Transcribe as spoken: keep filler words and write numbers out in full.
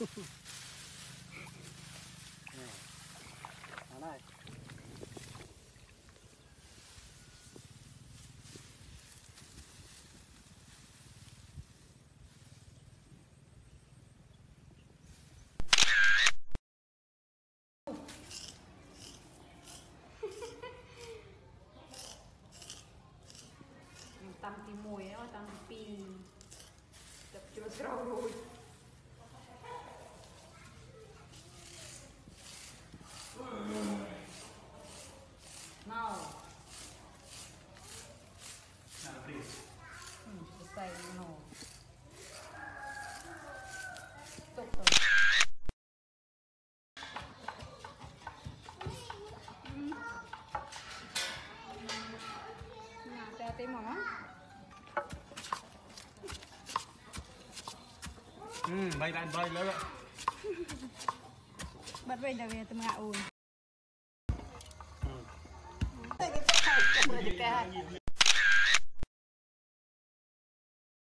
đây. Tăng tí mùi nó tăng tí pi tập chúa rau rồi nào selesai no tục rồi nah hati-hati mama. Hmm, bay lại bay lớn ạ. Bắt về là về tầm ngạo ùn.